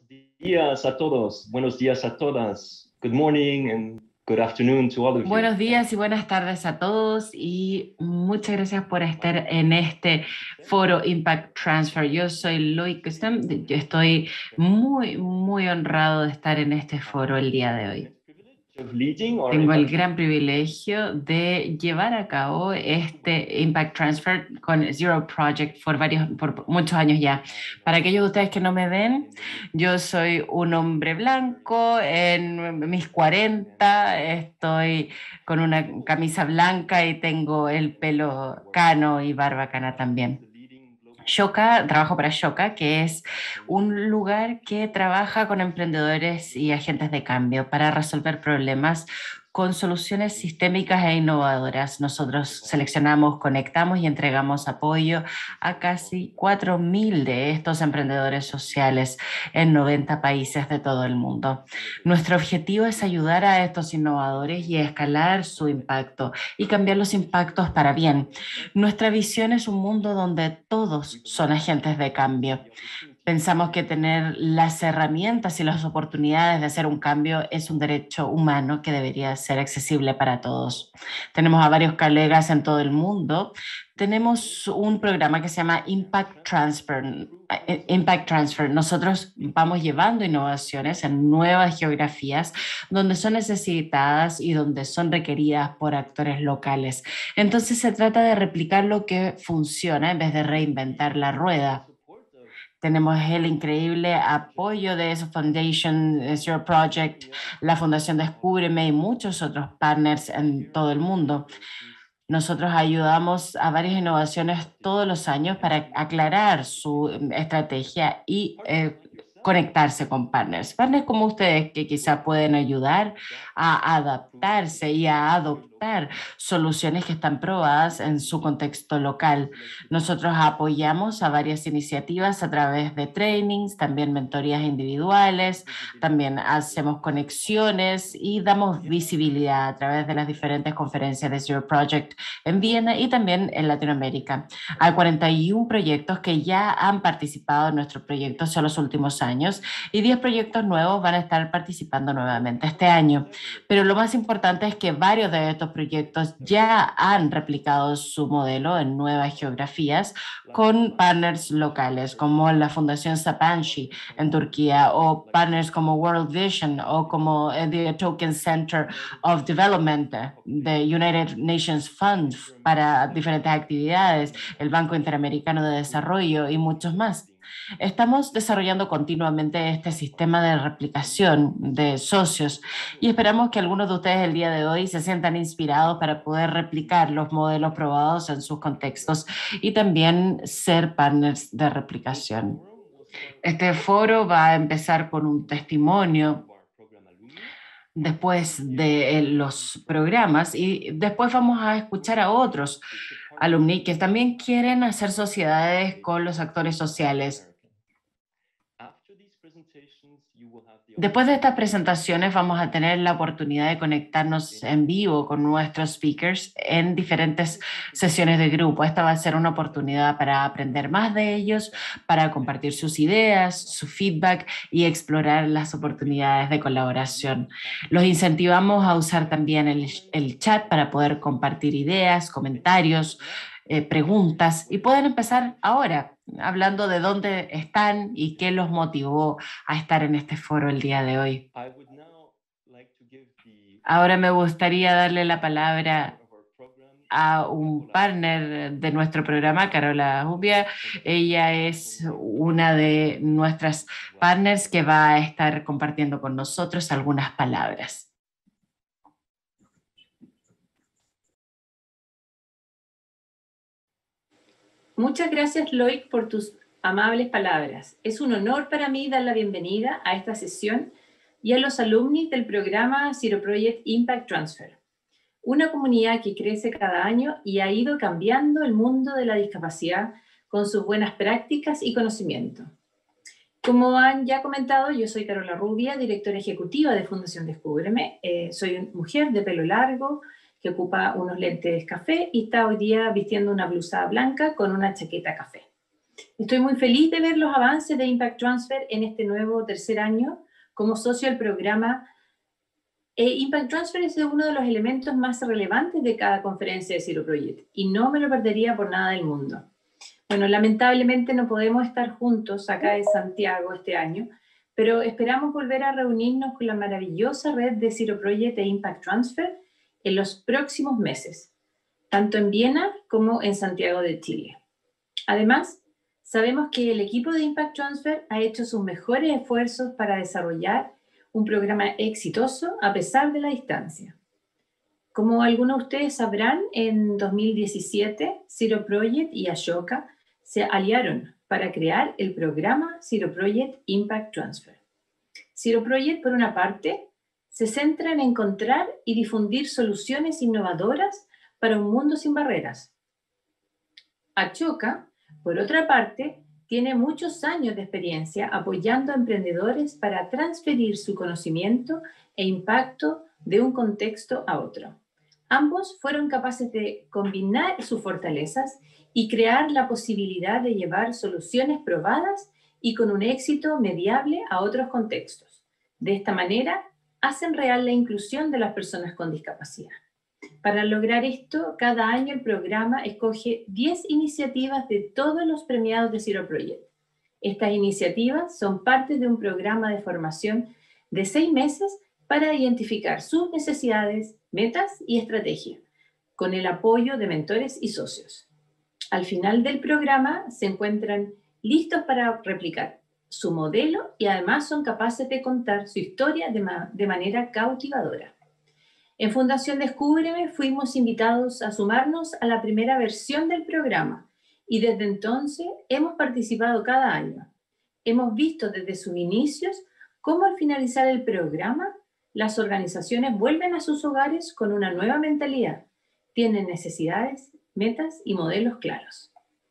días a todos, buenos días a todas. Good morning and good afternoon to all of you. Buenos días y buenas tardes a todos y muchas gracias por estar en este foro Impact Transfer. Yo soy Loic Custom, yo estoy muy honrado de estar en este foro el día de hoy. Tengo el gran privilegio de llevar a cabo este Impact Transfer con Zero Project por muchos años ya. Para aquellos de ustedes que no me ven, yo soy un hombre blanco en mis 40, estoy con una camisa blanca y tengo el pelo cano y barba cana también. Trabajo para Shoka, que es un lugar que trabaja con emprendedores y agentes de cambio para resolver problemas con soluciones sistémicas e innovadoras. Nosotros seleccionamos, conectamos y entregamos apoyo a casi 4.000 de estos emprendedores sociales en 90 países de todo el mundo. Nuestro objetivo es ayudar a estos innovadores y escalar su impacto y cambiar los impactos para bien. Nuestra visión es un mundo donde todos son agentes de cambio. Pensamos que tener las herramientas y las oportunidades de hacer un cambio es un derecho humano que debería ser accesible para todos. Tenemos a varios colegas en todo el mundo. Tenemos un programa que se llama Impact Transfer. Nosotros vamos llevando innovaciones en nuevas geografías donde son necesitadas y donde son requeridas por actores locales. Entonces se trata de replicar lo que funciona en vez de reinventar la rueda. Tenemos el increíble apoyo de esa Foundation, Zero Project, la Fundación Descúbreme y muchos otros partners en todo el mundo. Nosotros ayudamos a varias innovaciones todos los años para aclarar su estrategia y conectarse con partners. Partners como ustedes que quizá pueden ayudar a adaptarse y a adoptar soluciones que están probadas en su contexto local. Nosotros apoyamos a varias iniciativas a través de trainings, también mentorías individuales, también hacemos conexiones y damos visibilidad a través de las diferentes conferencias de Zero Project en Viena y también en Latinoamérica. Hay 41 proyectos que ya han participado en nuestro proyecto en los últimos años y 10 proyectos nuevos van a estar participando nuevamente este año. Pero lo más importante es que varios de estos proyectos ya han replicado su modelo en nuevas geografías con partners locales como la Fundación Sapanci en Turquía o partners como World Vision o como the Token Center of Development de United Nations Fund para diferentes actividades, el Banco Interamericano de Desarrollo y muchos más. Estamos desarrollando continuamente este sistema de replicación de socios y esperamos que algunos de ustedes el día de hoy se sientan inspirados para poder replicar los modelos probados en sus contextos y también ser partners de replicación. Este foro va a empezar con un testimonio después de los programas y después vamos a escuchar a otros alumni que también quieren hacer sociedades con los actores sociales. Después de estas presentaciones vamos a tener la oportunidad de conectarnos en vivo con nuestros speakers en diferentes sesiones de grupo. Esta va a ser una oportunidad para aprender más de ellos, para compartir sus ideas, su feedback y explorar las oportunidades de colaboración. Los incentivamos a usar también el chat para poder compartir ideas, comentarios, preguntas y pueden empezar ahora hablando de dónde están y qué los motivó a estar en este foro el día de hoy. Ahora me gustaría darle la palabra a un partner de nuestro programa, Carola Ubia. Ella es una de nuestras partners que va a estar compartiendo con nosotros algunas palabras. Muchas gracias, Loic, por tus amables palabras. Es un honor para mí dar la bienvenida a esta sesión y a los alumni del programa Zero Project Impact Transfer, una comunidad que crece cada año y ha ido cambiando el mundo de la discapacidad con sus buenas prácticas y conocimiento. Como han ya comentado, yo soy Carola Rubia, directora ejecutiva de Fundación Descúbreme. Soy una mujer de pelo largo, que ocupa unos lentes café y está hoy día vistiendo una blusa blanca con una chaqueta café. Estoy muy feliz de ver los avances de Impact Transfer en este nuevo tercer año como socio del programa. Impact Transfer es uno de los elementos más relevantes de cada conferencia de Zero Project y no me lo perdería por nada del mundo. Bueno, lamentablemente no podemos estar juntos acá en Santiago este año, pero esperamos volver a reunirnos con la maravillosa red de Zero Project e Impact Transfer en los próximos meses, tanto en Viena como en Santiago de Chile. Además, sabemos que el equipo de Impact Transfer ha hecho sus mejores esfuerzos para desarrollar un programa exitoso a pesar de la distancia. Como algunos de ustedes sabrán, en 2017, Zero Project y Ashoka se aliaron para crear el programa Zero Project Impact Transfer. Zero Project, por una parte, se centra en encontrar y difundir soluciones innovadoras para un mundo sin barreras. Ashoka, por otra parte, tiene muchos años de experiencia apoyando a emprendedores para transferir su conocimiento e impacto de un contexto a otro. Ambos fueron capaces de combinar sus fortalezas y crear la posibilidad de llevar soluciones probadas y con un éxito mediable a otros contextos. De esta manera, hacen real la inclusión de las personas con discapacidad. Para lograr esto, cada año el programa escoge 10 iniciativas de todos los premiados de Zero Project. Estas iniciativas son parte de un programa de formación de 6 meses para identificar sus necesidades, metas y estrategias, con el apoyo de mentores y socios. Al final del programa se encuentran listos para replicar su modelo y además son capaces de contar su historia de manera cautivadora. En Fundación Descúbreme fuimos invitados a sumarnos a la primera versión del programa y desde entonces hemos participado cada año. Hemos visto desde sus inicios cómo al finalizar el programa las organizaciones vuelven a sus hogares con una nueva mentalidad, tienen necesidades, metas y modelos claros.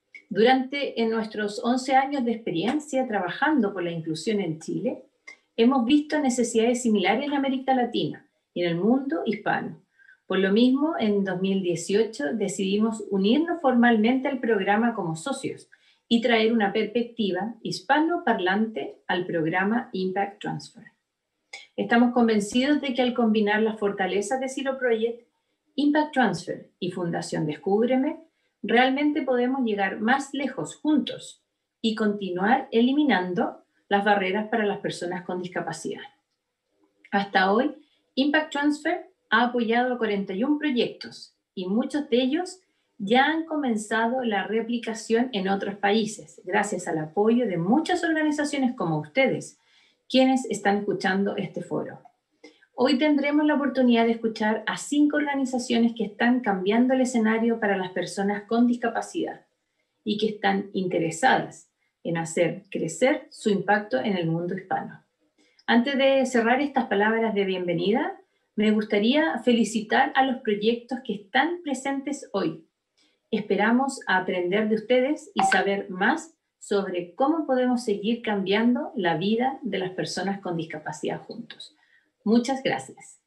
En nuestros 11 años de experiencia trabajando por la inclusión en Chile, hemos visto necesidades similares en América Latina y en el mundo hispano. Por lo mismo, en 2018 decidimos unirnos formalmente al programa como socios y traer una perspectiva hispanoparlante al programa Impact Transfer. Estamos convencidos de que al combinar las fortalezas de Zero Project, Impact Transfer y Fundación Descúbreme, realmente podemos llegar más lejos juntos y continuar eliminando las barreras para las personas con discapacidad. Hasta hoy, Impact Transfer ha apoyado a 41 proyectos y muchos de ellos ya han comenzado la replicación en otros países, gracias al apoyo de muchas organizaciones como ustedes, quienes están escuchando este foro. Hoy tendremos la oportunidad de escuchar a 5 organizaciones que están cambiando el escenario para las personas con discapacidad y que están interesadas en hacer crecer su impacto en el mundo hispano. Antes de cerrar estas palabras de bienvenida, me gustaría felicitar a los proyectos que están presentes hoy. Esperamos aprender de ustedes y saber más sobre cómo podemos seguir cambiando la vida de las personas con discapacidad juntos. Muchas gracias.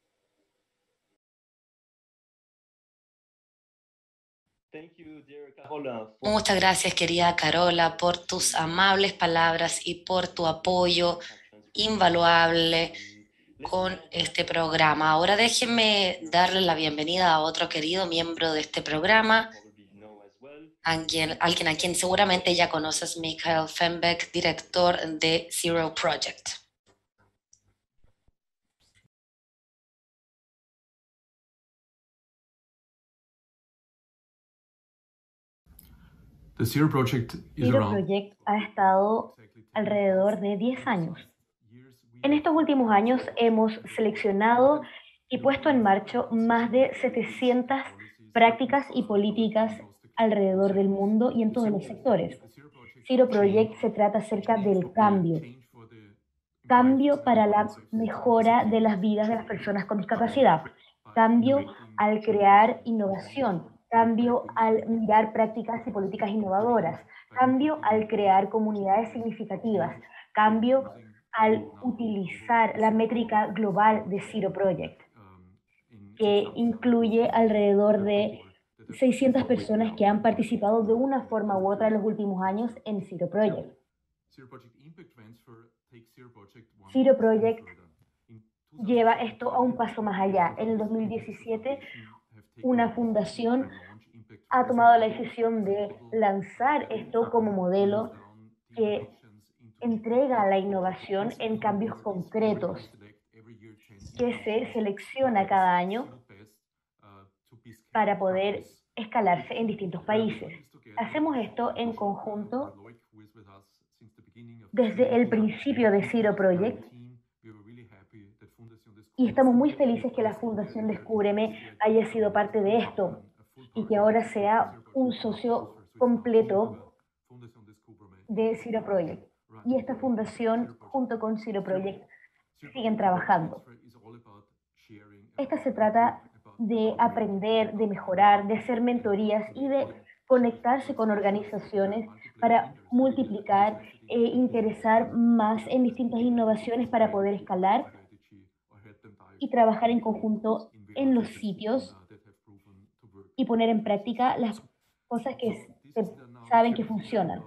Muchas gracias, querida Carola, por tus amables palabras y por tu apoyo invaluable con este programa. Ahora déjenme darle la bienvenida a otro querido miembro de este programa, alguien a quien seguramente ya conoces, Michael Fenbeck, director de Zero Project. Zero Project ha estado alrededor de 10 años. En estos últimos años hemos seleccionado y puesto en marcha más de 700 prácticas y políticas alrededor del mundo y en todos los sectores. Zero Project se trata acerca del cambio para la mejora de las vidas de las personas con discapacidad, cambio al crear innovación, cambio al mirar prácticas y políticas innovadoras, cambio al crear comunidades significativas, cambio al utilizar la métrica global de Zero Project, que incluye alrededor de 600 personas que han participado de una forma u otra en los últimos años en Zero Project. Zero Project lleva esto a un paso más allá. En el 2017, una fundación ha tomado la decisión de lanzar esto como modelo que entrega la innovación en cambios concretos que se selecciona cada año para poder escalarse en distintos países. Hacemos esto en conjunto desde el principio de Zero Project y estamos muy felices que la Fundación Descúbreme haya sido parte de esto y que ahora sea un socio completo de Zero Project. Y esta fundación, junto con Zero Project, siguen trabajando. Esta se trata de aprender, de mejorar, de hacer mentorías y de conectarse con organizaciones para multiplicar e interesar más en distintas innovaciones para poder escalar y trabajar en conjunto en los sitios y poner en práctica las cosas que se saben que funcionan.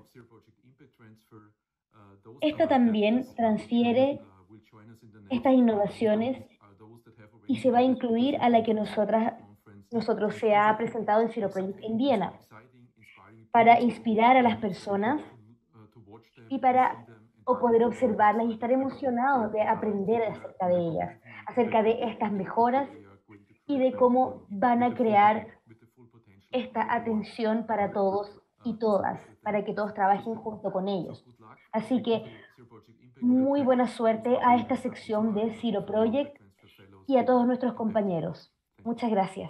Esto también transfiere estas innovaciones y se va a incluir a la que nosotros se ha presentado en Zero Project en Viena para inspirar a las personas y para poder observarlas y estar emocionados de aprender acerca de ellas, acerca de estas mejoras y de cómo van a crear esta atención para todos y todas, para que todos trabajen junto con ellos. Así que muy buena suerte a esta sección de Zero Project y a todos nuestros compañeros. Muchas gracias.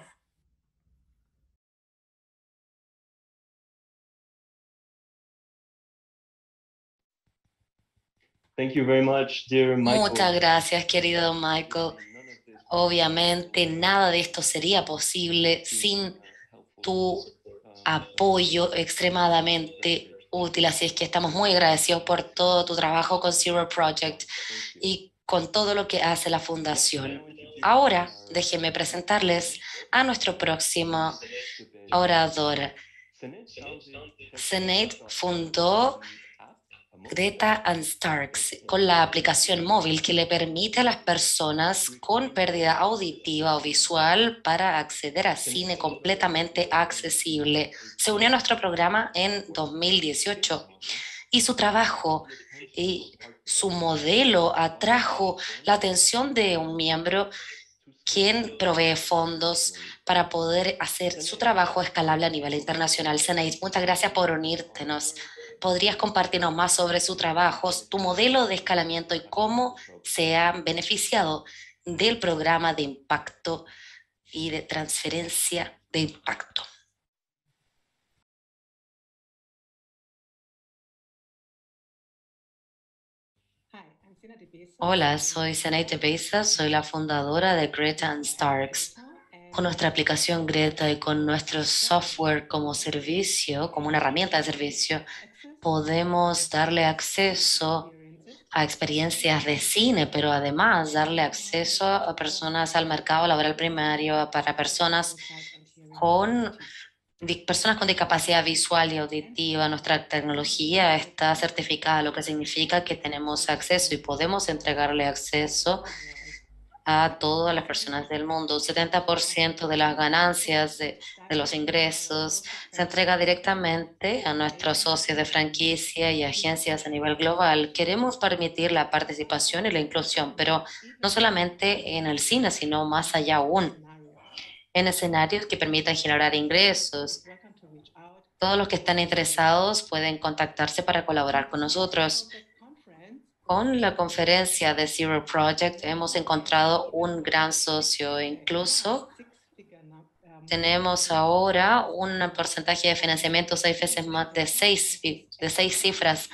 Thank you very much, dear Michael. Muchas gracias, querido Michael. Obviamente, nada de esto sería posible sin tu apoyo extremadamente útil, así es que estamos muy agradecidos por todo tu trabajo con Zero Project y con todo lo que hace la Fundación. Ahora, déjenme presentarles a nuestro próximo orador. Sinead fundó Greta and Starks con la aplicación móvil que le permite a las personas con pérdida auditiva o visual para acceder a cine completamente accesible. Se unió a nuestro programa en 2018 y su trabajo y su modelo atrajo la atención de un miembro quien provee fondos para poder hacer su trabajo escalable a nivel internacional. Sinead, muchas gracias por unírtenos. ¿Podrías compartirnos más sobre su trabajo, tu modelo de escalamiento y cómo se ha beneficiado del programa de impacto y de transferencia de impacto? Hola, soy Sinead Tepeza, soy la fundadora de Greta and Starks. Con nuestra aplicación Greta y con nuestro software como servicio, como una herramienta de servicio, podemos darle acceso a experiencias de cine, pero además darle acceso a personas al mercado laboral primario, para personas con discapacidad visual y auditiva. Nuestra tecnología está certificada, lo que significa que tenemos acceso y podemos entregarle acceso a todas las personas del mundo. 70% de las ganancias de los ingresos se entrega directamente a nuestros socios de franquicia y agencias a nivel global. Queremos permitir la participación y la inclusión, pero no solamente en el cine, sino más allá aún, en escenarios que permitan generar ingresos. Todos los que están interesados pueden contactarse para colaborar con nosotros. Con la conferencia de Zero Project hemos encontrado un gran socio. Incluso tenemos ahora un porcentaje de financiamiento 6 veces más de seis cifras,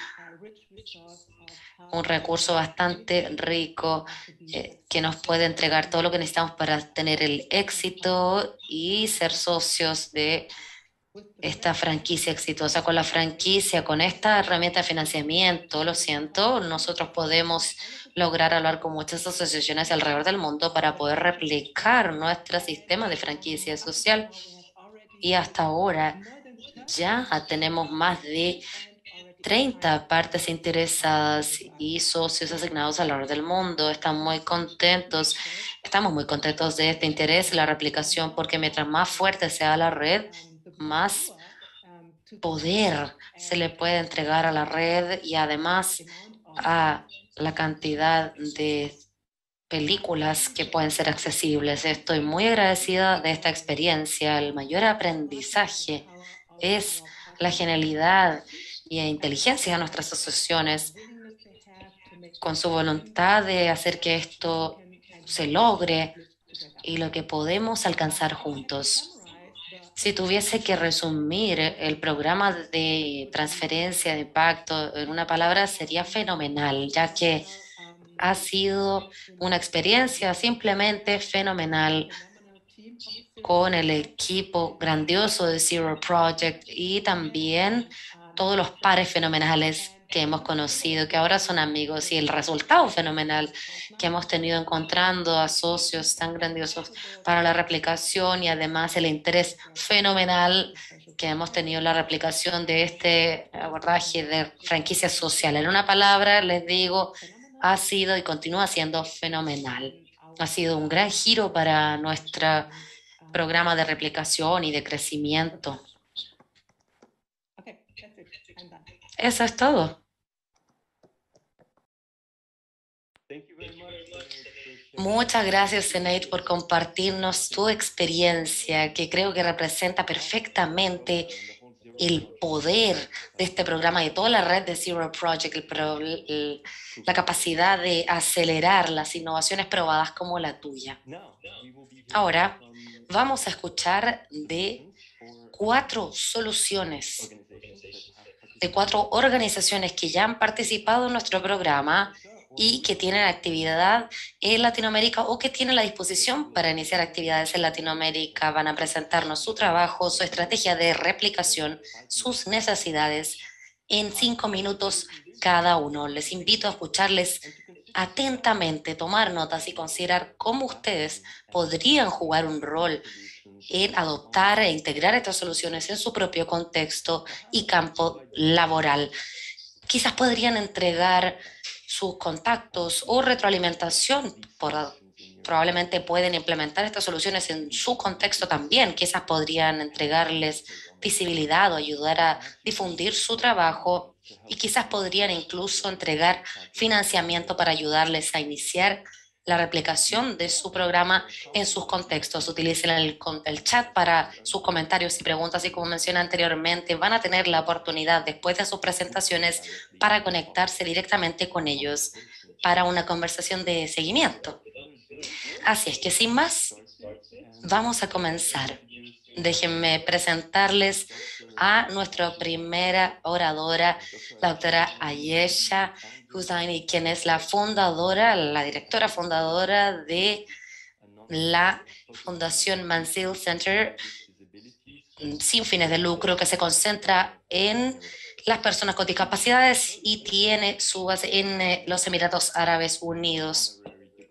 un recurso bastante rico que nos puede entregar todo lo que necesitamos para tener el éxito y ser socios de esta franquicia exitosa. Con la franquicia, con esta herramienta de financiamiento, lo siento, nosotros podemos lograr hablar con muchas asociaciones alrededor del mundo para poder replicar nuestro sistema de franquicia social. y hasta ahora ya tenemos más de 30 partes interesadas y socios asignados alrededor del mundo. Estamos muy contentos de este interés en la replicación, porque mientras más fuerte sea la red, más poder se le puede entregar a la red y además a la cantidad de películas que pueden ser accesibles. Estoy muy agradecida de esta experiencia. El mayor aprendizaje es la genialidad y inteligencia de nuestras asociaciones, con su voluntad de hacer que esto se logre y lo que podemos alcanzar juntos. Si tuviese que resumir el programa de transferencia de impacto en una palabra, sería fenomenal, ya que ha sido una experiencia simplemente fenomenal con el equipo grandioso de Zero Project y también todos los pares fenomenales que hemos conocido, que ahora son amigos, y el resultado fenomenal que hemos tenido encontrando a socios tan grandiosos para la replicación, y además el interés fenomenal que hemos tenido en la replicación de este abordaje de franquicia social. En una palabra, les digo, ha sido y continúa siendo fenomenal. Ha sido un gran giro para nuestro programa de replicación y de crecimiento. Eso es todo. Muchas gracias, Sinead, por compartirnos tu experiencia, que creo que representa perfectamente el poder de este programa y de toda la red de Zero Project, la capacidad de acelerar las innovaciones probadas como la tuya. Ahora vamos a escuchar de 4 soluciones, de 4 organizaciones que ya han participado en nuestro programa y que tienen actividad en Latinoamérica o que tienen la disposición para iniciar actividades en Latinoamérica. Van a presentarnos su trabajo, su estrategia de replicación, sus necesidades en 5 minutos cada uno. Les invito a escucharles atentamente, tomar notas y considerar cómo ustedes podrían jugar un rol en adoptar e integrar estas soluciones en su propio contexto y campo laboral. Quizás podrían entregar sus contactos o retroalimentación. Probablemente pueden implementar estas soluciones en su contexto también. Quizás podrían entregarles visibilidad o ayudar a difundir su trabajo, y quizás podrían incluso entregar financiamiento para ayudarles a iniciar la replicación de su programa en sus contextos. Utilicen el chat para sus comentarios y preguntas, y como mencioné anteriormente, van a tener la oportunidad después de sus presentaciones para conectarse directamente con ellos para una conversación de seguimiento. Así es que sin más, vamos a comenzar. Déjenme presentarles a nuestra primera oradora, la doctora Ayesha Hussaini, quien es la directora fundadora de la Fundación Mansell Center sin fines de lucro, que se concentra en las personas con discapacidades y tiene su base en los Emiratos Árabes Unidos.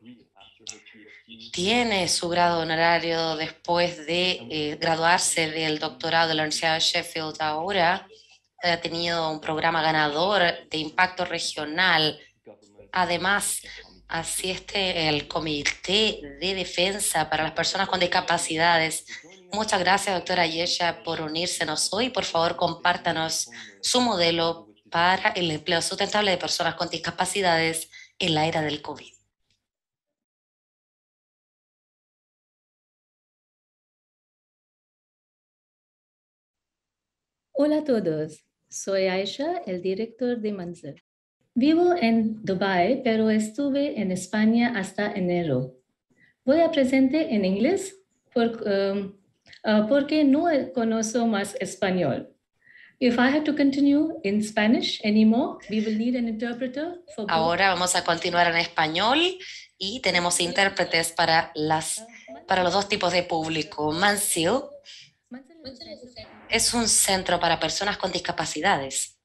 Tiene su grado honorario después de graduarse del doctorado de la Universidad de Sheffield. Ahora ha tenido un programa ganador de impacto regional. Además, asiste el Comité de Defensa para las Personas con Discapacidades. Muchas gracias, doctora Ayesha, por unírsenos hoy. Por favor, compártanos su modelo para el empleo sustentable de personas con discapacidades en la era del COVID. Hola a todos, soy Aisha, el director de Mansell. Vivo en Dubái, pero estuve en España hasta enero. Voy a presentar en inglés porque no conozco más español. If I have to continue in Spanish anymore, we will need an interpreter for both. Ahora vamos a continuar en español y tenemos intérpretes para los 2 tipos de público. Mansell es un centro para personas con discapacidades.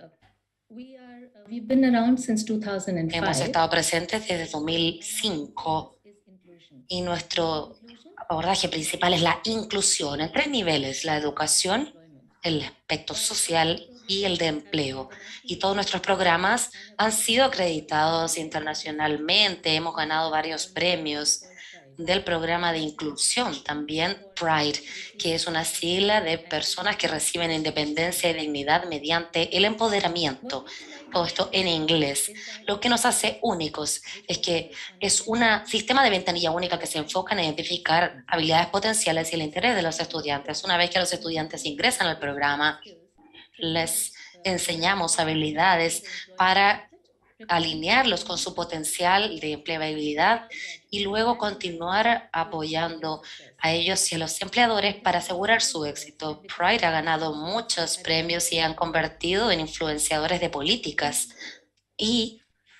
We've been around since 2005. Hemos estado presentes desde 2005 y nuestro abordaje principal es la inclusión en 3 niveles: la educación, el aspecto social y el de empleo. Y todos nuestros programas han sido acreditados internacionalmente. Hemos ganado varios premios del programa de inclusión, también PRIDE, que es una sigla de personas que reciben independencia y dignidad mediante el empoderamiento. Todo esto en inglés. Lo que nos hace únicos es que es un sistema de ventanilla única que se enfoca en identificar habilidades potenciales y el interés de los estudiantes. Una vez que los estudiantes ingresan al programa, les enseñamos habilidades para alinearlos con su potencial de empleabilidad y luego continuar apoyando a ellos y a los empleadores para asegurar su éxito. Pride ha ganado muchos premios y han convertido en influenciadores de políticas. Y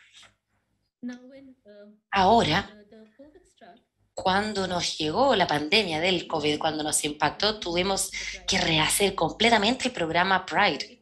ahora, cuando nos llegó la pandemia del COVID, cuando nos impactó, tuvimos que rehacer completamente el programa Pride.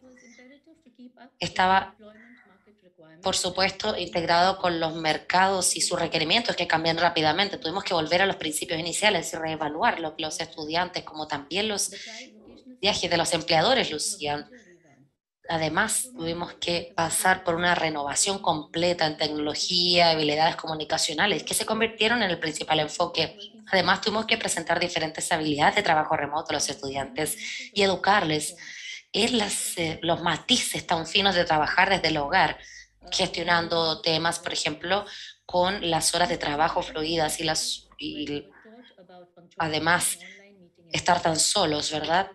Estaba, por supuesto, integrado con los mercados y sus requerimientos que cambian rápidamente. Tuvimos que volver a los principios iniciales y reevaluar lo que los estudiantes, como también los viajes de los empleadores lucían. Además, tuvimos que pasar por una renovación completa en tecnología, habilidades comunicacionales, que se convirtieron en el principal enfoque. Además, tuvimos que presentar diferentes habilidades de trabajo remoto a los estudiantes y educarles en los matices tan finos de trabajar desde el hogar, gestionando temas, por ejemplo, con las horas de trabajo fluidas y además estar tan solos, ¿verdad?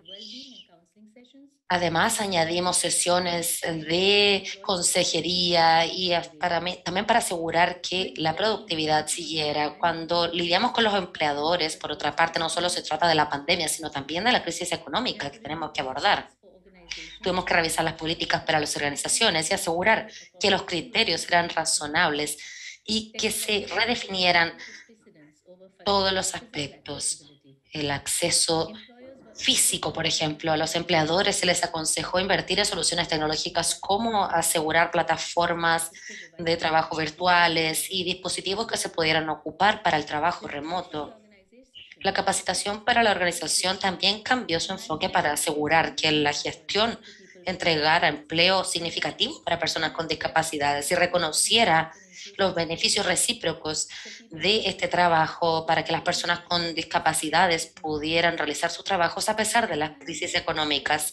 Además, añadimos sesiones de consejería y también para asegurar que la productividad siguiera. Cuando lidiamos con los empleadores, por otra parte, no solo se trata de la pandemia, sino también de la crisis económica que tenemos que abordar. Tuvimos que revisar las políticas para las organizaciones y asegurar que los criterios eran razonables y que se redefinieran todos los aspectos. El acceso físico, por ejemplo, a los empleadores se les aconsejó invertir en soluciones tecnológicas como asegurar plataformas de trabajo virtuales y dispositivos que se pudieran ocupar para el trabajo remoto. La capacitación para la organización también cambió su enfoque para asegurar que la gestión entregara empleo significativo para personas con discapacidades y reconociera los beneficios recíprocos de este trabajo para que las personas con discapacidades pudieran realizar sus trabajos a pesar de las crisis económicas.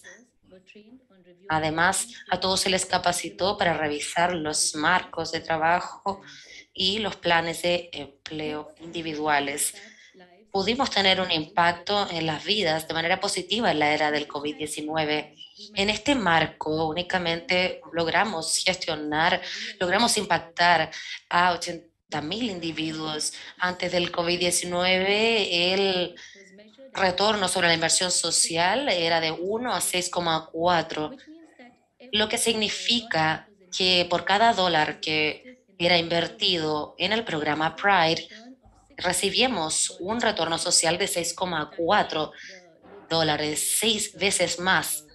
Además, a todos se les capacitó para revisar los marcos de trabajo y los planes de empleo individuales. Pudimos tener un impacto en las vidas de manera positiva en la era del COVID-19. En este marco únicamente logramos impactar a 80.000 individuos. Antes del COVID-19, el retorno sobre la inversión social era de 1 a 6,4, lo que significa que por cada $1 que era invertido en el programa Pride, recibimos un retorno social de $6,4, 6 veces más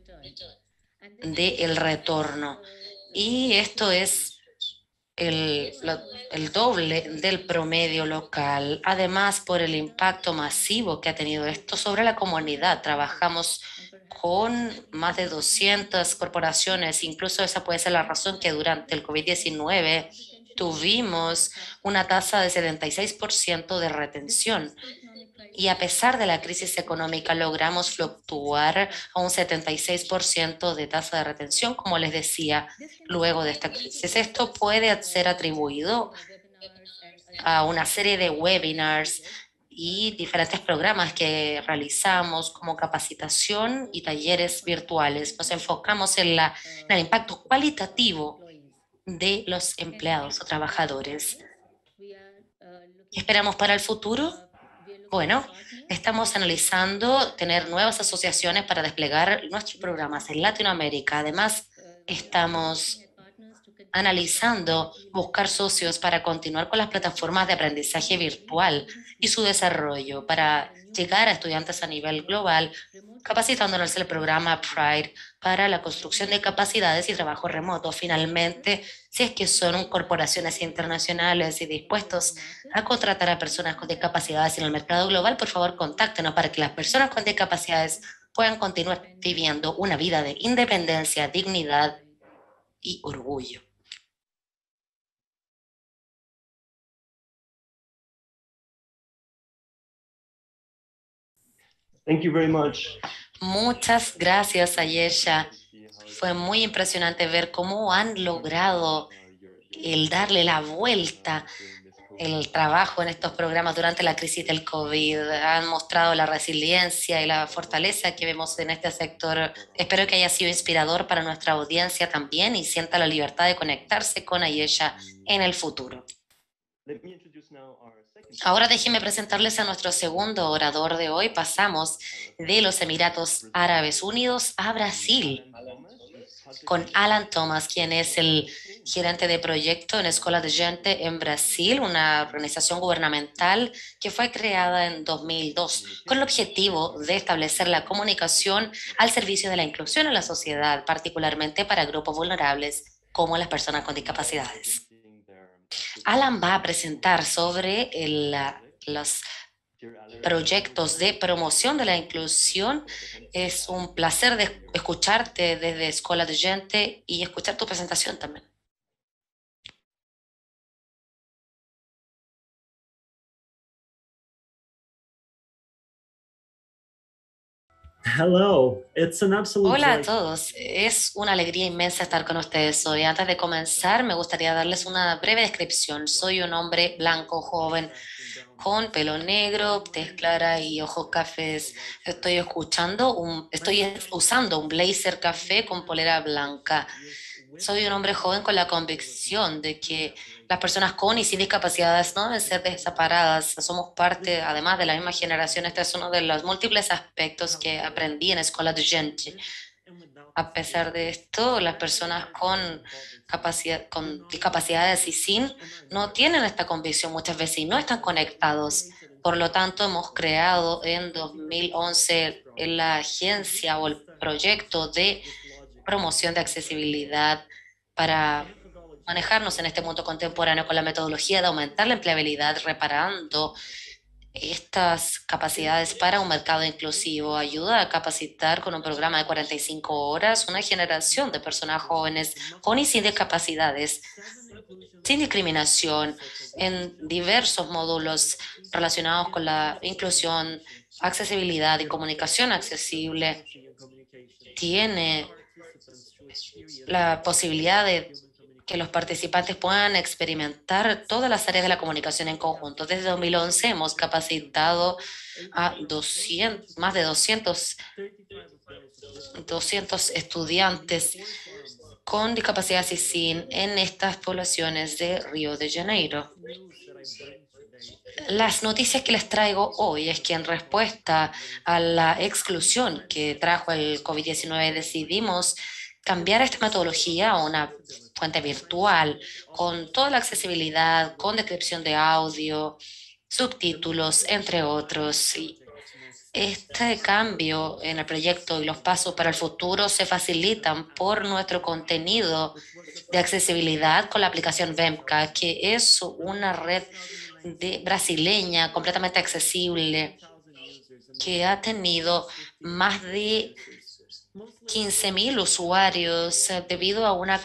del retorno. Y esto es el doble del promedio local. Además, por el impacto masivo que ha tenido esto sobre la comunidad, trabajamos con más de 200 corporaciones. Incluso esa puede ser la razón que durante el COVID-19 tuvimos una tasa de 76% de retención. Y a pesar de la crisis económica, logramos fluctuar a un 76% de tasa de retención, como les decía, luego de esta crisis. Esto puede ser atribuido a una serie de webinars y diferentes programas que realizamos como capacitación y talleres virtuales. Nos enfocamos en el impacto cualitativo de los empleados o trabajadores. ¿Qué esperamos para el futuro? Bueno, estamos analizando tener nuevas asociaciones para desplegar nuestros programas en Latinoamérica. Además, estamos analizando buscar socios para continuar con las plataformas de aprendizaje virtual y su desarrollo para llegar a estudiantes a nivel global, capacitándonos en el programa Pride para la construcción de capacidades y trabajo remoto. Finalmente, si es que son corporaciones internacionales y dispuestos a contratar a personas con discapacidades en el mercado global, por favor, contáctenos para que las personas con discapacidades puedan continuar viviendo una vida de independencia, dignidad y orgullo. Thank you very much. Muchas gracias, Ayesha. Fue muy impresionante ver cómo han logrado el darle la vuelta el trabajo en estos programas durante la crisis del COVID. Han mostrado la resiliencia y la fortaleza que vemos en este sector. Espero que haya sido inspirador para nuestra audiencia también y sienta la libertad de conectarse con Ayesha en el futuro. Ahora déjenme presentarles a nuestro segundo orador de hoy. Pasamos de los Emiratos Árabes Unidos a Brasil, con Alan Thomas, quien es el gerente de proyecto en Escola de Gente en Brasil, una organización gubernamental que fue creada en 2002 con el objetivo de establecer la comunicación al servicio de la inclusión en la sociedad, particularmente para grupos vulnerables como las personas con discapacidades. Alan va a presentar sobre los proyectos de promoción de la inclusión. Es un placer escucharte desde Escola de Gente y escuchar tu presentación también. Hola a todos, es una alegría inmensa estar con ustedes hoy. Antes de comenzar, me gustaría darles una breve descripción. Soy un hombre blanco, joven, con pelo negro, tez clara y ojos cafés. Estoy usando un blazer café con polera blanca. Soy un hombre joven con la convicción de que las personas con y sin discapacidades no deben ser desamparadas. Somos parte, además, de la misma generación. Este es uno de los múltiples aspectos que aprendí en Escola de Gente. A pesar de esto, las personas con discapacidades y sin no tienen esta convicción muchas veces y no están conectados. Por lo tanto, hemos creado en 2011 la agencia o el proyecto de promoción de accesibilidad para manejarnos en este mundo contemporáneo con la metodología de aumentar la empleabilidad, reparando estas capacidades para un mercado inclusivo. Ayuda a capacitar con un programa de 45 horas una generación de personas jóvenes con y sin discapacidades, sin discriminación, en diversos módulos relacionados con la inclusión, accesibilidad y comunicación accesible. Tiene la posibilidad de que los participantes puedan experimentar todas las áreas de la comunicación en conjunto. Desde 2011 hemos capacitado a más de 200 estudiantes con discapacidades y sin en estas poblaciones de Río de Janeiro. Las noticias que les traigo hoy es que en respuesta a la exclusión que trajo el COVID-19 decidimos cambiar esta metodología a una fuente virtual con toda la accesibilidad, con descripción de audio, subtítulos, entre otros. Y este cambio en el proyecto y los pasos para el futuro se facilitan por nuestro contenido de accesibilidad con la aplicación VEMCA, que es una red brasileña completamente accesible que ha tenido más de 15.000 usuarios debido a una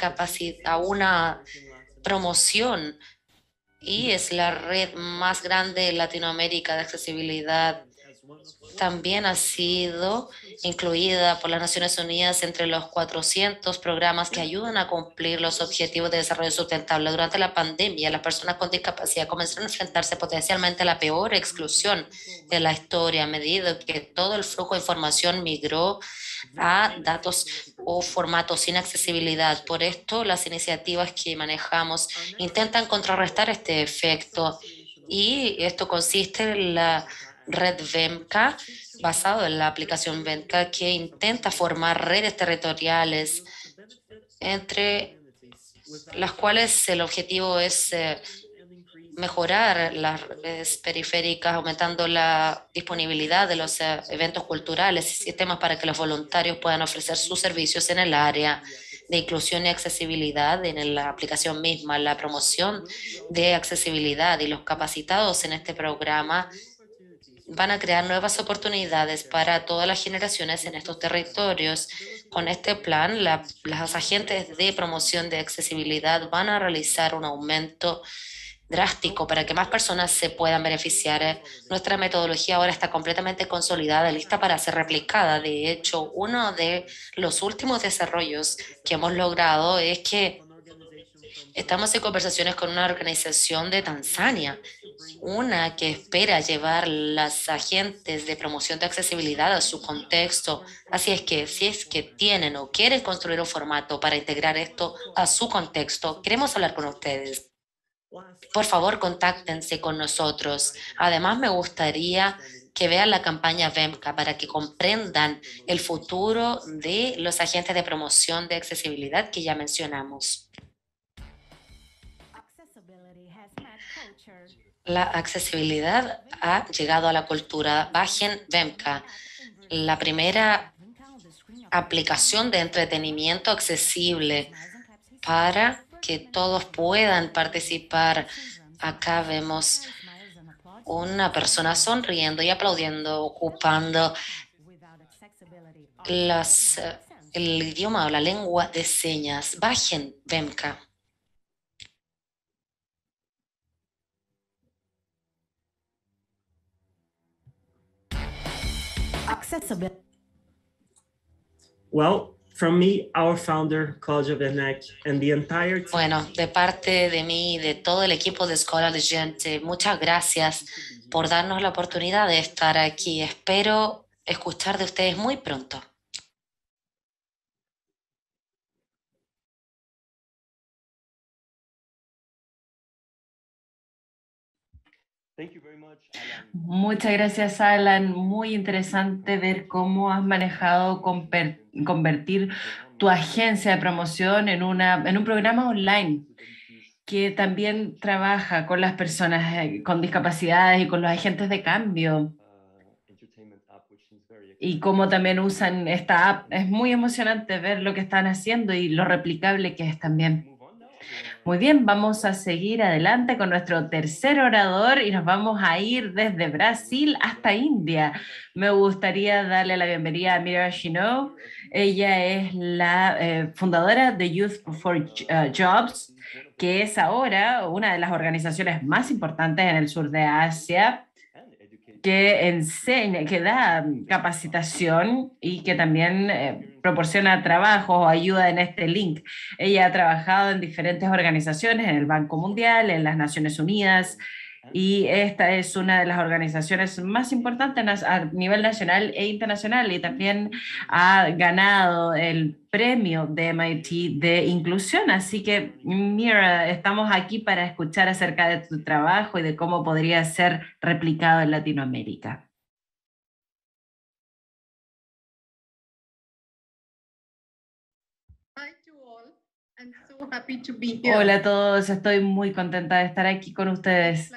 promoción, y es la red más grande de Latinoamérica de accesibilidad. También ha sido incluida por las Naciones Unidas entre los 400 programas que ayudan a cumplir los objetivos de desarrollo sustentable. Durante la pandemia, las personas con discapacidad comenzaron a enfrentarse potencialmente a la peor exclusión de la historia a medida que todo el flujo de información migró a datos o formatos sin accesibilidad. Por esto, las iniciativas que manejamos intentan contrarrestar este efecto, y esto consiste en la red VEMCA, basado en la aplicación VEMCA, que intenta formar redes territoriales entre las cuales el objetivo es mejorar las redes periféricas, aumentando la disponibilidad de los eventos culturales y sistemas para que los voluntarios puedan ofrecer sus servicios en el área de inclusión y accesibilidad, en la aplicación misma, la promoción de accesibilidad, y los capacitados en este programa van a crear nuevas oportunidades para todas las generaciones en estos territorios. Con este plan, las agentes de promoción de accesibilidad van a realizar un aumento drástico para que más personas se puedan beneficiar. Nuestra metodología ahora está completamente consolidada, lista para ser replicada. De hecho, uno de los últimos desarrollos que hemos logrado es que estamos en conversaciones con una organización de Tanzania, una que espera llevar las agentes de promoción de accesibilidad a su contexto. Así es que si es que tienen o quieren construir un formato para integrar esto a su contexto, queremos hablar con ustedes. Por favor, contáctense con nosotros. Además, me gustaría que vean la campaña VEMCA para que comprendan el futuro de los agentes de promoción de accesibilidad que ya mencionamos. La accesibilidad ha llegado a la cultura. Bajen VEMCA, la primera aplicación de entretenimiento accesible para que todos puedan participar. Acá vemos una persona sonriendo y aplaudiendo, ocupando el idioma o la lengua de señas. Bajen VEMCA. Well, from me, our founder, Claudio Benek, and the entire team. Bueno, de parte de mí y de todo el equipo de Escola de Gente, muchas gracias por darnos la oportunidad de estar aquí. Espero escuchar de ustedes muy pronto. Muchas gracias, Alan. Muy interesante ver cómo has manejado convertir tu agencia de promoción en un programa online que también trabaja con las personas con discapacidades y con los agentes de cambio. Y cómo también usan esta app. Es muy emocionante ver lo que están haciendo y lo replicable que es también. Muy bien, vamos a seguir adelante con nuestro tercer orador y nos vamos a ir desde Brasil hasta India. Me gustaría darle la bienvenida a Mira Shino. Ella es la fundadora de Youth for Jobs, que es ahora una de las organizaciones más importantes en el sur de Asia, que enseña, que da capacitación y que también proporciona trabajo o ayuda en este link. Ella ha trabajado en diferentes organizaciones, en el Banco Mundial, en las Naciones Unidas, y esta es una de las organizaciones más importantes a nivel nacional e internacional, y también ha ganado el premio de MIT de inclusión. Así que, Mira, estamos aquí para escuchar acerca de tu trabajo y de cómo podría ser replicado en Latinoamérica. Hola a todos, estoy muy contenta de estar aquí con ustedes.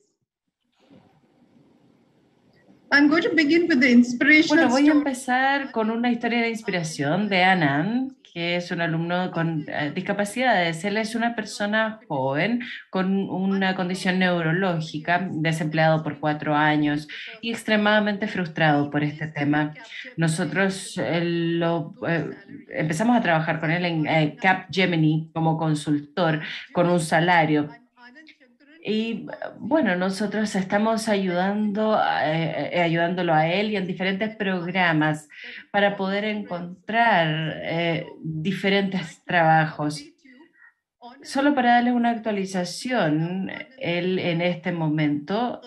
Bueno, voy a empezar con una historia de inspiración de Anand, que es un alumno con discapacidades. Él es una persona joven con una condición neurológica, desempleado por 4 años y extremadamente frustrado por este tema. Nosotros empezamos a trabajar con él en Capgemini como consultor con un salario. Y bueno, nosotros estamos ayudándolo a él y en diferentes programas para poder encontrar diferentes trabajos. Solo para darles una actualización, él en este momento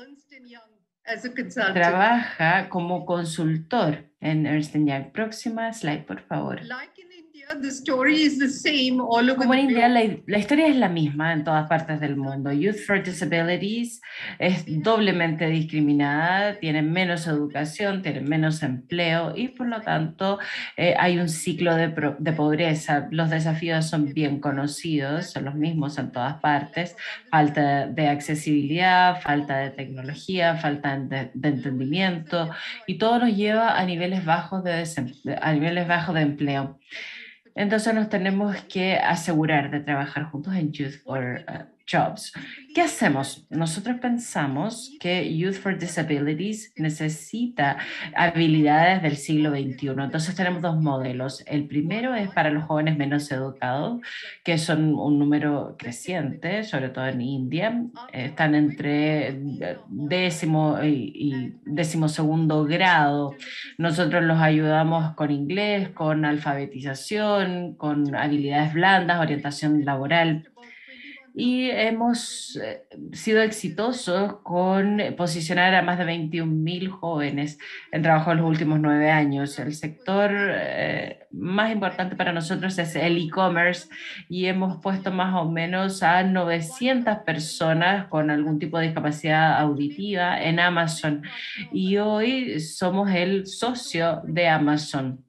trabaja como consultor en Ernst & Young. Próxima slide, por favor. Como en India, la historia es la misma en todas partes del mundo. Youth for Disabilities es doblemente discriminada, tienen menos educación, tienen menos empleo y por lo tanto hay un ciclo de pobreza. Los desafíos son bien conocidos, son los mismos en todas partes. Falta de accesibilidad, falta de tecnología, falta de entendimiento y todo nos lleva a niveles bajos de empleo. Entonces nos tenemos que asegurar de trabajar juntos en Youth for Jobs. ¿Qué hacemos? Nosotros pensamos que Youth for Disabilities necesita habilidades del siglo XXI. Entonces tenemos dos modelos. El primero es para los jóvenes menos educados, que son un número creciente, sobre todo en India. Están entre décimo y decimosegundo grado. Nosotros los ayudamos con inglés, con alfabetización, con habilidades blandas, orientación laboral. Y hemos sido exitosos con posicionar a más de 21.000 jóvenes en trabajo en los últimos 9 años. El sector más importante para nosotros es el e-commerce y hemos puesto más o menos a 900 personas con algún tipo de discapacidad auditiva en Amazon. Y hoy somos el socio de Amazon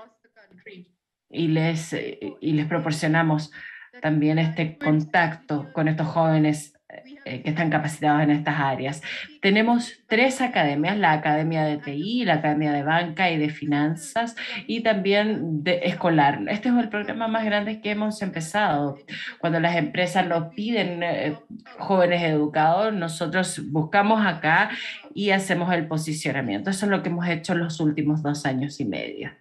y les proporcionamos también este contacto con estos jóvenes que están capacitados en estas áreas. Tenemos 3 academias, la Academia de TI, la Academia de Banca y de Finanzas y también de escolar. Este es el programa más grande que hemos empezado. Cuando las empresas nos piden jóvenes educados, nosotros buscamos acá y hacemos el posicionamiento. Eso es lo que hemos hecho en los últimos 2 años y medio.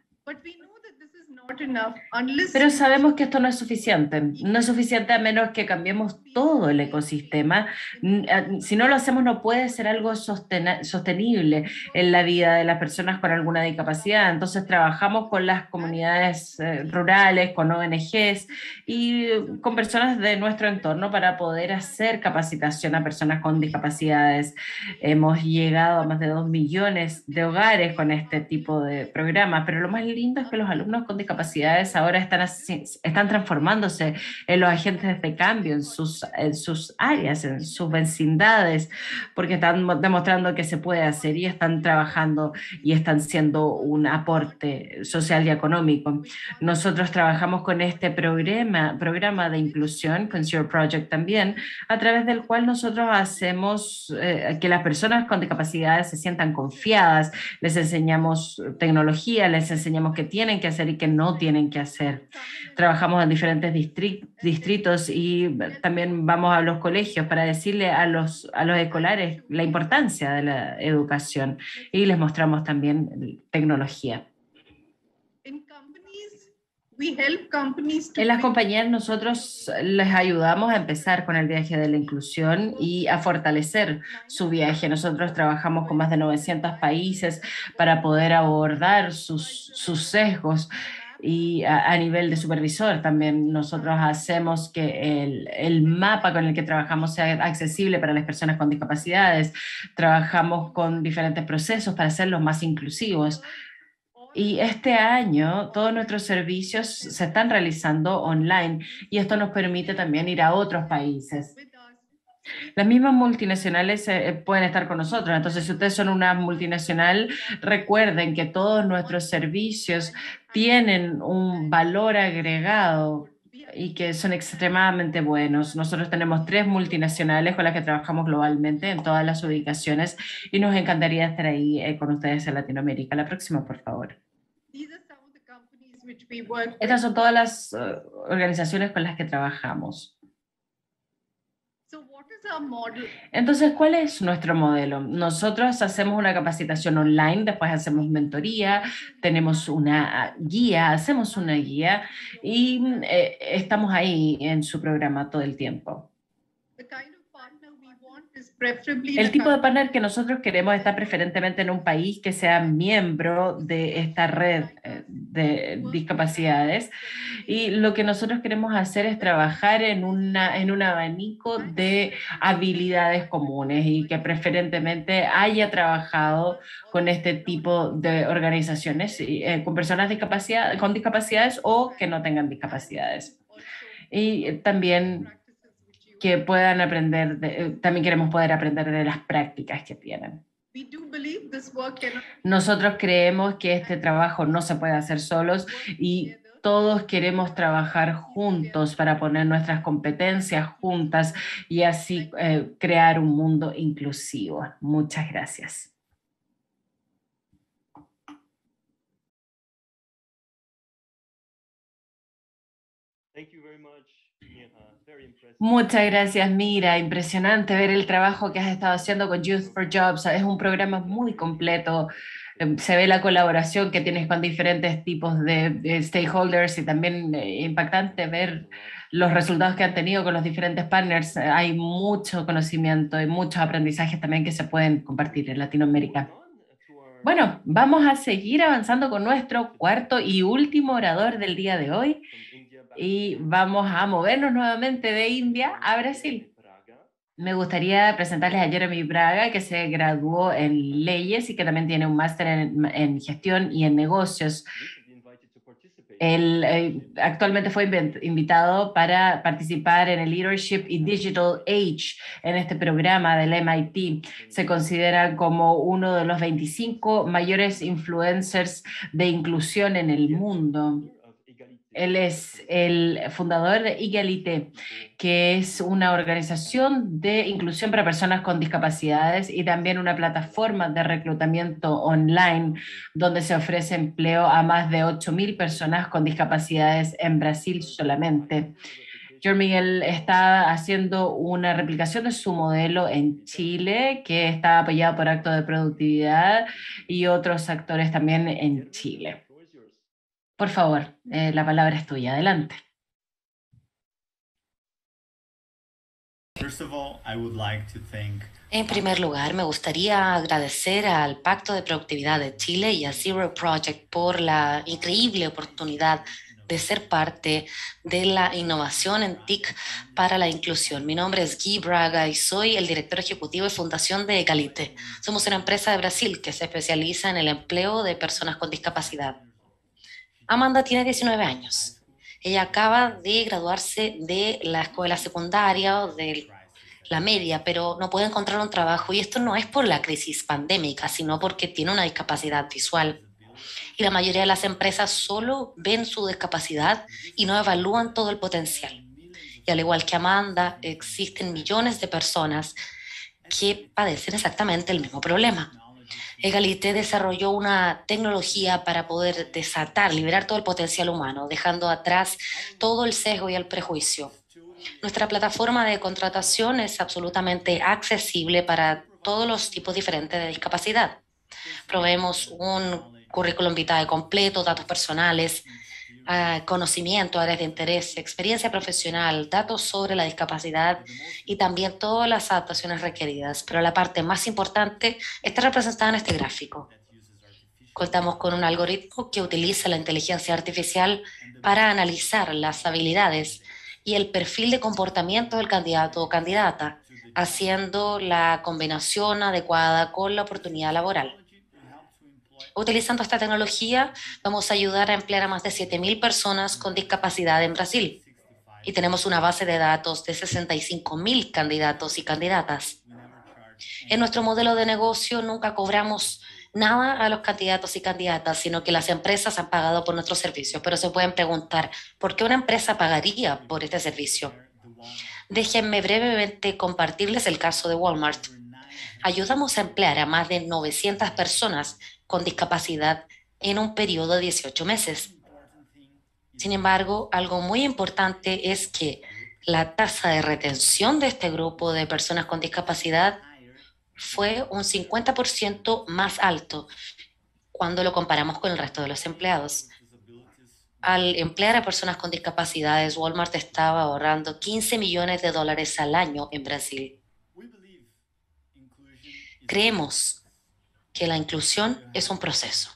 Pero sabemos que esto no es suficiente. No es suficiente a menos que cambiemos todo el ecosistema. Si no lo hacemos, no puede ser algo sostenible en la vida de las personas con alguna discapacidad. Entonces trabajamos con las comunidades rurales, con ONGs y con personas de nuestro entorno para poder hacer capacitación a personas con discapacidades. Hemos llegado a más de 2 millones de hogares con este tipo de programas, pero lo más lindo es que los alumnos con discapacidades ahora están transformándose en los agentes de cambio en sus áreas, en sus vecindades, porque están demostrando que se puede hacer y están trabajando y están siendo un aporte social y económico. Nosotros trabajamos con este programa de inclusión, con Zero Project también, a través del cual nosotros hacemos que las personas con discapacidades se sientan confiadas, les enseñamos tecnología, les enseñamos qué tienen que hacer y qué no tienen que hacer. Trabajamos en diferentes distritos y también vamos a los colegios para decirle a los escolares la importancia de la educación y les mostramos también tecnología. En las compañías nosotros les ayudamos a empezar con el viaje de la inclusión y a fortalecer su viaje. Nosotros trabajamos con más de 900 países para poder abordar sus sesgos y a nivel de supervisor también nosotros hacemos que el mapa con el que trabajamos sea accesible para las personas con discapacidades. Trabajamos con diferentes procesos para hacerlos más inclusivos. Y este año todos nuestros servicios se están realizando online y esto nos permite también ir a otros países. Las mismas multinacionales pueden estar con nosotros, entonces si ustedes son una multinacional, recuerden que todos nuestros servicios tienen un valor agregado y que son extremadamente buenos. Nosotros tenemos 3 multinacionales con las que trabajamos globalmente en todas las ubicaciones y nos encantaría estar ahí con ustedes en Latinoamérica. La próxima, por favor. Estas son todas las organizaciones con las que trabajamos. Entonces, ¿cuál es nuestro modelo? Nosotros hacemos una capacitación online, después hacemos mentoría, tenemos una guía, hacemos una guía y estamos ahí en su programa todo el tiempo. El tipo de partner que nosotros queremos está preferentemente en un país que sea miembro de esta red de discapacidades, y lo que nosotros queremos hacer es trabajar en un abanico de habilidades comunes y que preferentemente haya trabajado con este tipo de organizaciones, con personas con discapacidades o que no tengan discapacidades. Y también que puedan aprender, también queremos poder aprender de las prácticas que tienen. Nosotros creemos que este trabajo no se puede hacer solos y todos queremos trabajar juntos para poner nuestras competencias juntas y así crear un mundo inclusivo. Muchas gracias. Muchas gracias, Mira. Impresionante ver el trabajo que has estado haciendo con Youth for Jobs. Es un programa muy completo. Se ve la colaboración que tienes con diferentes tipos de stakeholders y también impactante ver los resultados que han tenido con los diferentes partners. Hay mucho conocimiento y muchos aprendizajes también que se pueden compartir en Latinoamérica. Bueno, vamos a seguir avanzando con nuestro cuarto y último orador del día de hoy. Y vamos a movernos nuevamente de India a Brasil. Me gustaría presentarles a Jeremy Braga, que se graduó en leyes y que también tiene un máster en gestión y en negocios. Él actualmente fue invitado para participar en el Leadership y Digital Age en este programa del MIT. Se considera como uno de los 25 mayores influencers de inclusión en el mundo. Él es el fundador de Egalité, que es una organización de inclusión para personas con discapacidades y también una plataforma de reclutamiento online donde se ofrece empleo a más de 8.000 personas con discapacidades en Brasil solamente. Jeremy está haciendo una replicación de su modelo en Chile, que está apoyado por Acto de Productividad y otros actores también en Chile. Por favor, la palabra es tuya. Adelante. En primer lugar, me gustaría agradecer al Pacto de Productividad de Chile y a Zero Project por la increíble oportunidad de ser parte de la innovación en TIC para la inclusión. Mi nombre es Guy Braga y soy el director ejecutivo y fundación de Egalité. Somos una empresa de Brasil que se especializa en el empleo de personas con discapacidad. Amanda tiene 19 años. Ella acaba de graduarse de la escuela secundaria o de la media, pero no puede encontrar un trabajo, y esto no es por la crisis pandémica, sino porque tiene una discapacidad visual. Y la mayoría de las empresas solo ven su discapacidad y no evalúan todo el potencial. Y al igual que Amanda, existen millones de personas que padecen exactamente el mismo problema. Egalité desarrolló una tecnología para poder liberar todo el potencial humano, dejando atrás todo el sesgo y el prejuicio. Nuestra plataforma de contratación es absolutamente accesible para todos los tipos diferentes de discapacidad. Proveemos un currículum vitae completo, datos personales, conocimiento, áreas de interés, experiencia profesional, datos sobre la discapacidad y también todas las adaptaciones requeridas. Pero la parte más importante está representada en este gráfico. Contamos con un algoritmo que utiliza la inteligencia artificial para analizar las habilidades y el perfil de comportamiento del candidato o candidata, haciendo la combinación adecuada con la oportunidad laboral. Utilizando esta tecnología, vamos a ayudar a emplear a más de 7.000 personas con discapacidad en Brasil. Y tenemos una base de datos de 65.000 candidatos y candidatas. En nuestro modelo de negocio nunca cobramos nada a los candidatos y candidatas, sino que las empresas han pagado por nuestros servicios. Pero se pueden preguntar, ¿por qué una empresa pagaría por este servicio? Déjenme brevemente compartirles el caso de Walmart. Ayudamos a emplear a más de 900 personas con discapacidad en un periodo de 18 meses. Sin embargo, algo muy importante es que la tasa de retención de este grupo de personas con discapacidad fue un 50% más alto cuando lo comparamos con el resto de los empleados. Al emplear a personas con discapacidades, Walmart estaba ahorrando $15 millones al año en Brasil. Creemos que la inclusión es un proceso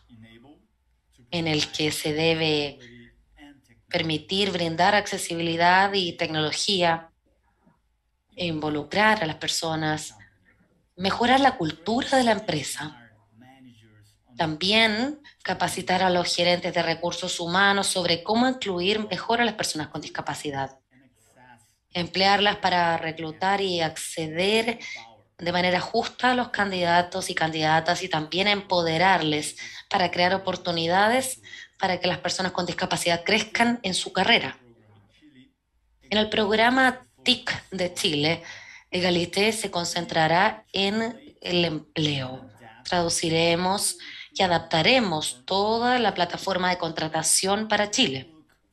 en el que se debe permitir brindar accesibilidad y tecnología, e involucrar a las personas, mejorar la cultura de la empresa. También capacitar a los gerentes de recursos humanos sobre cómo incluir mejor a las personas con discapacidad. Emplearlas para reclutar y acceder de manera justa a los candidatos y candidatas y también empoderarles para crear oportunidades para que las personas con discapacidad crezcan en su carrera. En el programa TIC de Chile, Egalité se concentrará en el empleo. Traduciremos y adaptaremos toda la plataforma de contratación para Chile.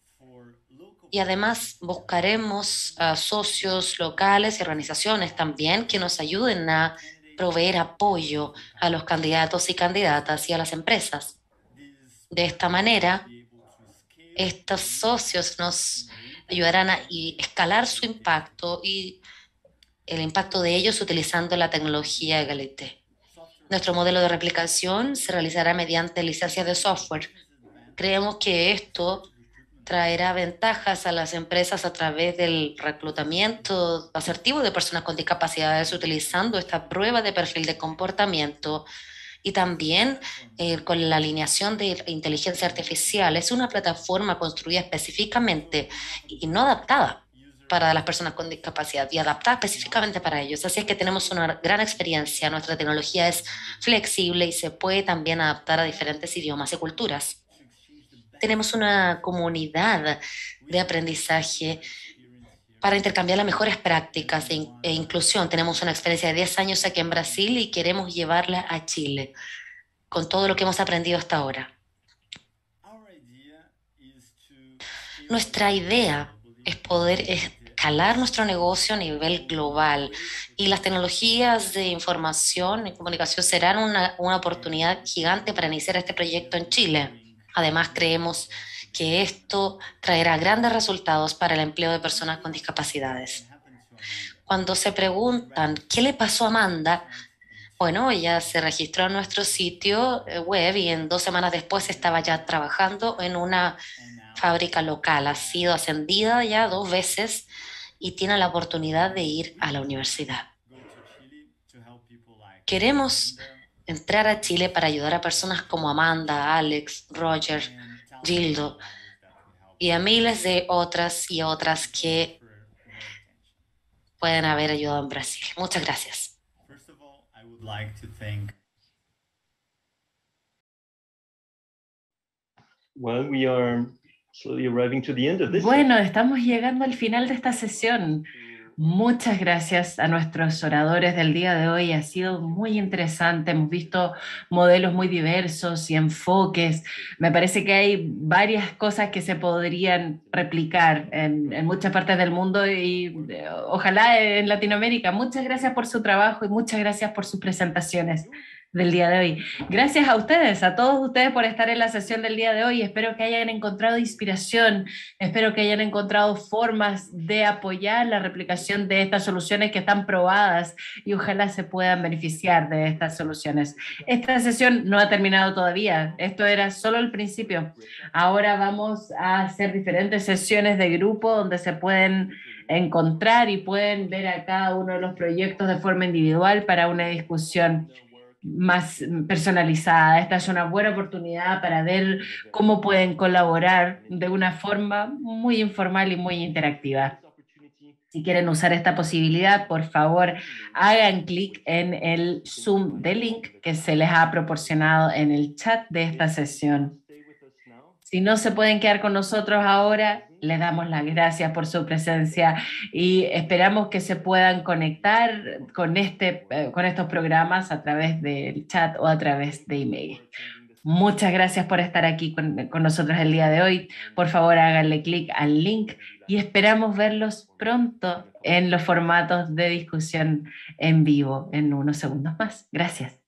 Y además buscaremos a socios locales y organizaciones también que nos ayuden a proveer apoyo a los candidatos y candidatas y a las empresas. De esta manera, estos socios nos ayudarán a escalar su impacto y el impacto de ellos utilizando la tecnología Egalité. Nuestro modelo de replicación se realizará mediante licencias de software. Creemos que esto traerá ventajas a las empresas a través del reclutamiento asertivo de personas con discapacidades utilizando esta prueba de perfil de comportamiento y también con la alineación de inteligencia artificial. Es una plataforma construida específicamente y no adaptada para las personas con discapacidad y adaptada específicamente para ellos. Así es que tenemos una gran experiencia. Nuestra tecnología es flexible y se puede también adaptar a diferentes idiomas y culturas. Tenemos una comunidad de aprendizaje para intercambiar las mejores prácticas e inclusión. Tenemos una experiencia de 10 años aquí en Brasil y queremos llevarla a Chile con todo lo que hemos aprendido hasta ahora. Nuestra idea es poder escalar nuestro negocio a nivel global y las tecnologías de información y comunicación serán una oportunidad gigante para iniciar este proyecto en Chile. Además, creemos que esto traerá grandes resultados para el empleo de personas con discapacidades. Cuando se preguntan, ¿qué le pasó a Amanda? Bueno, ella se registró en nuestro sitio web y en 2 semanas después estaba ya trabajando en una fábrica local. Ha sido ascendida ya 2 veces y tiene la oportunidad de ir a la universidad. Queremos entrar a Chile para ayudar a personas como Amanda, Alex, Roger, Gildo y a miles de otras y otras que pueden haber ayudado en Brasil. Muchas gracias. Well, we are slowly arriving to the end of this. Bueno, estamos llegando al final de esta sesión. Muchas gracias a nuestros oradores del día de hoy. Ha sido muy interesante. Hemos visto modelos muy diversos y enfoques. Me parece que hay varias cosas que se podrían replicar en muchas partes del mundo y ojalá en Latinoamérica. Muchas gracias por su trabajo y muchas gracias por sus presentaciones del día de hoy. Gracias a ustedes, a todos ustedes por estar en la sesión del día de hoy. Espero que hayan encontrado inspiración, espero que hayan encontrado formas de apoyar la replicación de estas soluciones que están probadas y ojalá se puedan beneficiar de estas soluciones. Esta sesión no ha terminado todavía, esto era solo el principio. Ahora vamos a hacer diferentes sesiones de grupo donde se pueden encontrar y pueden ver a cada uno de los proyectos de forma individual para una discusión más personalizada. Esta es una buena oportunidad para ver cómo pueden colaborar de una forma muy informal y muy interactiva. Si quieren usar esta posibilidad, por favor, hagan clic en el Zoom de link que se les ha proporcionado en el chat de esta sesión. Si no se pueden quedar con nosotros ahora, les damos las gracias por su presencia y esperamos que se puedan conectar con estos programas a través del chat o a través de email. Muchas gracias por estar aquí con nosotros el día de hoy. Por favor, háganle clic al link y esperamos verlos pronto en los formatos de discusión en vivo en unos segundos más. Gracias.